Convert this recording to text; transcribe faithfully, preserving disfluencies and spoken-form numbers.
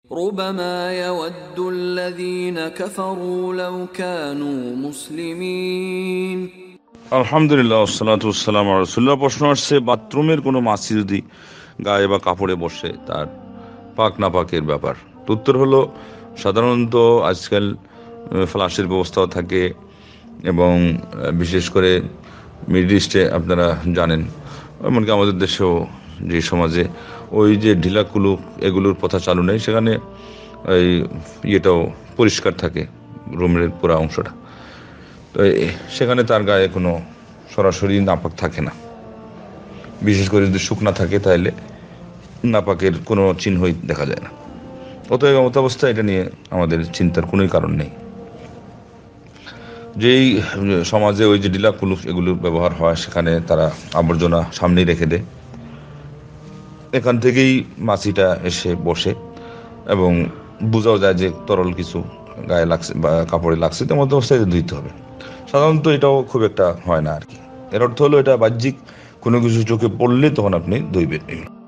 ربما يود الذين كفروا لو كانوا مسلمين আলহামদুলিল্লাহ ওয়াসসালাতু ওয়াসসালামু আলা রাসূলিল্লাহ। প্রশ্ন আসছে, বাথরুমের কোনো মাছি যদি গায়ে বা কাপড়ে বসে তার পাক না পাকের ব্যাপার। তো উত্তর হলো, সাধারণত আজকাল ফ্লাশের ব্যবস্থাও থাকে এবং বিশেষ করে মিডল ইস্টে আপনারা জানেন, এমনকি আমাদের দেশেও যে সমাজে ওই যে ঢিলা কুলুক এগুলোর কথা চালু নেই, সেখানে এই ইয়েটাও পরিষ্কার থাকে, রুমের পুরো অংশটা। তো সেখানে তার গায়ে কোনো সরাসরি নাপাক থাকে না। বিশেষ করে যদি শুকনা থাকে তাহলে নাপাকের কোনো চিহ্নই দেখা যায় না। অতএব এমত অবস্থায় এটা নিয়ে আমাদের চিন্তার কোনোই কারণ নেই। যেই সমাজে ওই যে ডিলা কুলুক এগুলোর ব্যবহার হয়, সেখানে তারা আবর্জনা সামনেই রেখে দেয়, এখান থেকেই মাছিটা এসে বসে এবং বোঝাও যায় যে তরল কিছু গায়ে লাগছে বা কাপড়ে লাগছে, তেমন অবস্থায় ধুইতে হবে। সাধারণত এটাও খুব একটা হয় না আর কি। এর অর্থ হলো, এটা বাহ্যিক কোনো কিছু চোখে পড়লে তখন আপনি ধুইবেন।